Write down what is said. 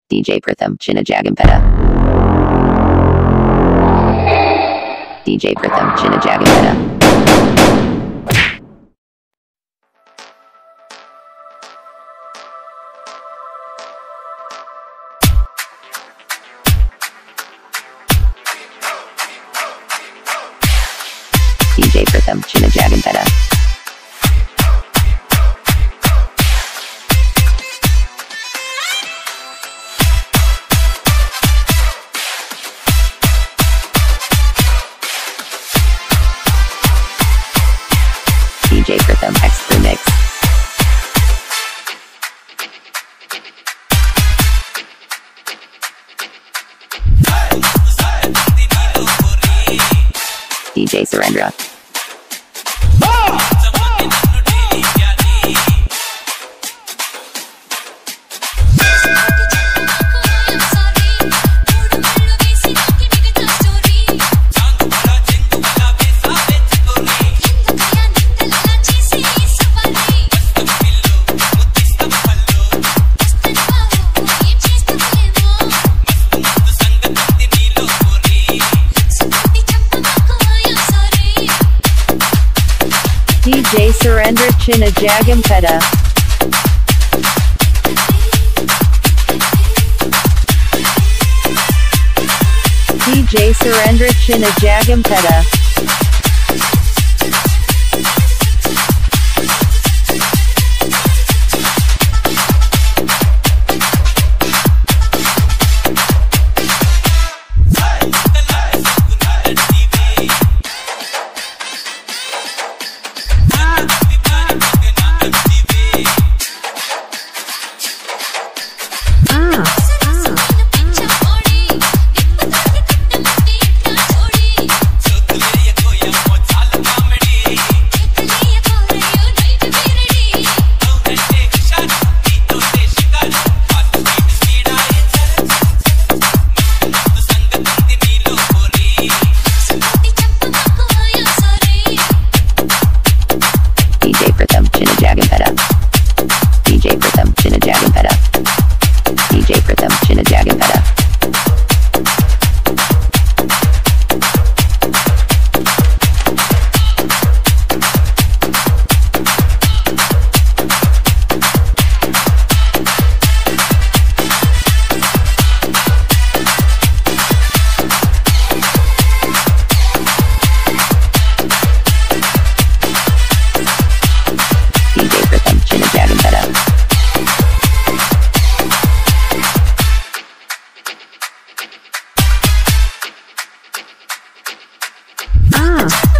DJ Preetham Chinna Jaggampeta. DJ Preetham Chinna Jaggampeta. DJ Preetham Chinna Jaggampeta. DJ Preetham Extra Mix. DJ Surendra. DJ Surendra Chinna Jaggampeta. DJ Surendra Chinna Jaggampeta. DJ Preetham Chinna Jaggampeta. DJ Preetham Chinna Jaggampeta. DJ Preetham Chinna Jaggampeta. DJ Preetham Chinna Jaggampeta. Ah.